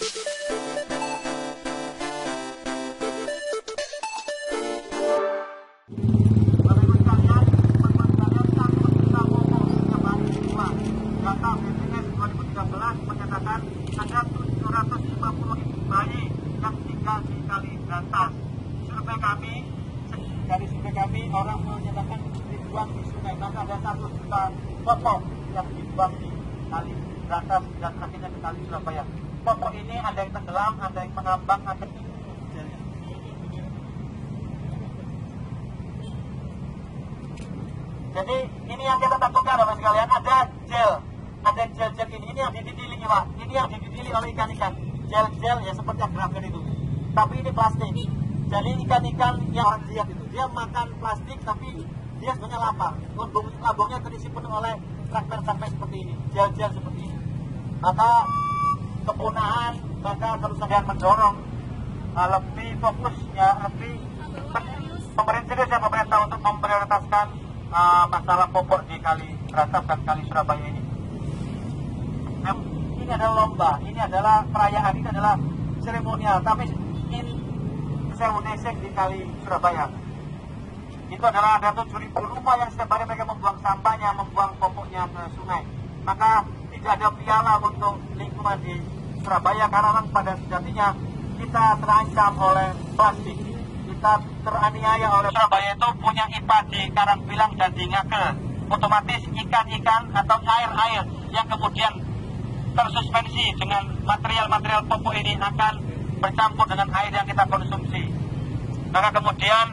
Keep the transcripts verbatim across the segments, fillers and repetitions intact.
Data B P S dua ribu tiga belas menyatakan ada tujuh ratus lima puluh ribu bayi yang tinggal di Kaliberantas. Survei kami, dari survei kami orang menyatakan dibuang di sungai, maka ada satu juta popok yang dibuang di Kaliberantas dan akhirnya ke Kali Surabaya. Popok ini ada yang tenggelam, ada yang mengambang, ada yang jadi ini yang kita takutkan Bapak sekalian, ada gel, ada gel-gel ini, ini yang dididili Pak, ini yang dididili oleh ikan-ikan, gel-gel ya seperti yang grafen itu, tapi ini plastik. Jadi ikan-ikan yang orang lihat itu, dia makan plastik tapi dia sebenarnya lapar, lambung, lambungnya terisi penuh oleh traktor sampai seperti ini, gel-gel seperti ini. Maka kepunahan, maka kerusakan mendorong uh, lebih fokus ya, lebih pemerintah ya pemerintah untuk memprioritaskan Uh, masalah popok di Kaliberantas dan Kali Surabaya ini. Nah, ini adalah lomba, ini adalah perayaan, ini adalah seremonial, tapi in Sewunesek di Kali Surabaya. Itu adalah ada tujuh ribu rumah yang setiap hari mereka membuang sampahnya, membuang popoknya ke sungai. Maka tidak ada piala untuk lingkungan di Surabaya karena memang pada sejatinya kita terancam oleh plastik. Kita teraniaya oleh Surabaya itu punya I P A di Karangpilang dan di Ngagel. Otomatis ikan-ikan atau air-air yang kemudian tersuspensi dengan material-material popok ini akan bercampur dengan air yang kita konsumsi. Maka kemudian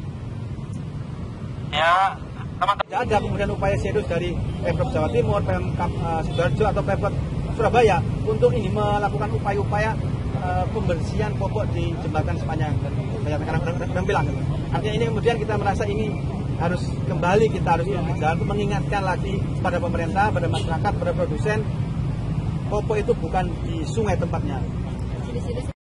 ya teman-teman ada kemudian upaya serius dari Pemprov Jawa Timur, Pemkab uh, Sidoarjo atau Pemkab Surabaya untuk ini melakukan upaya-upaya uh, pembersihan popok di jembatan sepanjang Karangpilang. Artinya ini kemudian kita merasa ini harus kembali, kita harus berjalan untuk mengingatkan lagi pada pemerintah, pada masyarakat, pada produsen, popok itu bukan di sungai tempatnya.